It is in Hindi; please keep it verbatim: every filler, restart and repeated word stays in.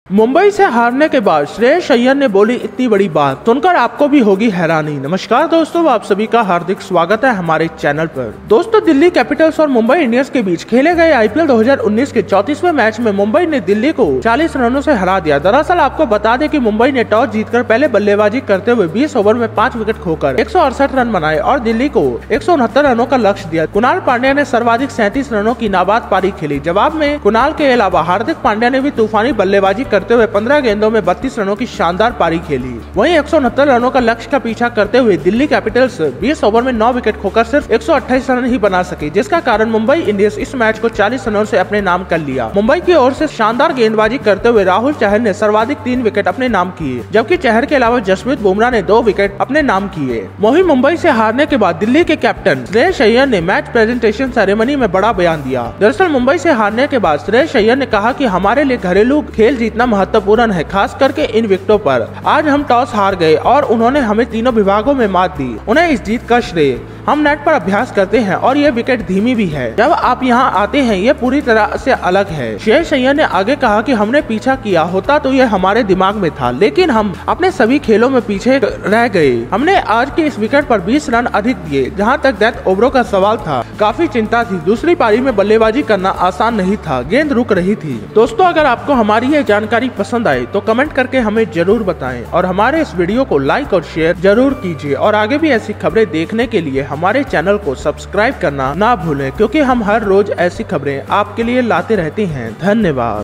मुंबई से हारने के बाद श्रेयस अय्यर ने बोली इतनी बड़ी बात, सुनकर आपको भी होगी हैरानी। नमस्कार दोस्तों, आप सभी का हार्दिक स्वागत है हमारे चैनल पर। दोस्तों, दिल्ली कैपिटल्स और मुंबई इंडियंस के बीच खेले गए आईपीएल दो हज़ार उन्नीस के चौंतीसवें मैच में मुंबई ने दिल्ली को चालीस रनों से हरा दिया। दरअसल आपको बता दें कि मुंबई ने टॉस जीतकर पहले बल्लेबाजी करते हुए बीस ओवर में पाँच विकेट खोकर एक सौ अड़सठ रन बनाए और दिल्ली को एक सौ उनहत्तर रनों का लक्ष्य दिया। कुणाल पांड्या ने सर्वाधिक सैंतीस रनों की नाबाद पारी खेली। जवाब में कुणाल के अलावा हार्दिक पांड्या ने भी तूफानी बल्लेबाजी करते हुए पंद्रह गेंदों में बत्तीस रनों की शानदार पारी खेली। वहीं एक सौ उनहत्तर रनों का लक्ष्य का पीछा करते हुए दिल्ली कैपिटल्स बीस ओवर में नौ विकेट खोकर सिर्फ एक सौ अट्ठाईस रन ही बना सकी, जिसका कारण मुंबई इंडियंस इस मैच को चालीस रनों से अपने नाम कर लिया। मुंबई की ओर से शानदार गेंदबाजी करते हुए राहुल चहर ने सर्वाधिक तीन विकेट अपने नाम किए, जबकि चहर के अलावा जसप्रीत बुमराह ने दो विकेट अपने नाम किए। वहीं मुंबई से हारने के बाद दिल्ली के कैप्टन श्रेयस अय्यर ने मैच प्रेजेंटेशन सेरेमनी में बड़ा बयान दिया। दरअसल मुंबई से हारने के बाद श्रेयस अय्यर ने कहा कि हमारे लिए घरेलू खेल जीतना महत्वपूर्ण है, खास करके इन विकेटों पर। आज हम टॉस हार गए और उन्होंने हमें तीनों विभागों में मात दी। उन्हें इस जीत का श्रेय। हम नेट पर अभ्यास करते हैं और ये विकेट धीमी भी है। जब आप यहाँ आते हैं ये पूरी तरह से अलग है। श्रेयस अय्यर ने आगे कहा कि हमने पीछा किया होता तो ये हमारे दिमाग में था, लेकिन हम अपने सभी खेलों में पीछे रह गए। हमने आज के इस विकेट पर बीस रन अधिक दिए। जहाँ तक डेथ ओवरों का सवाल था, काफी चिंता थी। दूसरी पारी में बल्लेबाजी करना आसान नहीं था, गेंद रुक रही थी। दोस्तों, अगर आपको हमारी ये जानकारी पसंद आई तो कमेंट करके हमें जरूर बताएं और हमारे इस वीडियो को लाइक और शेयर जरूर कीजिए। और आगे भी ऐसी खबरें देखने के लिए हमारे चैनल को सब्सक्राइब करना ना भूलें, क्योंकि हम हर रोज ऐसी खबरें आपके लिए लाते रहते हैं। धन्यवाद।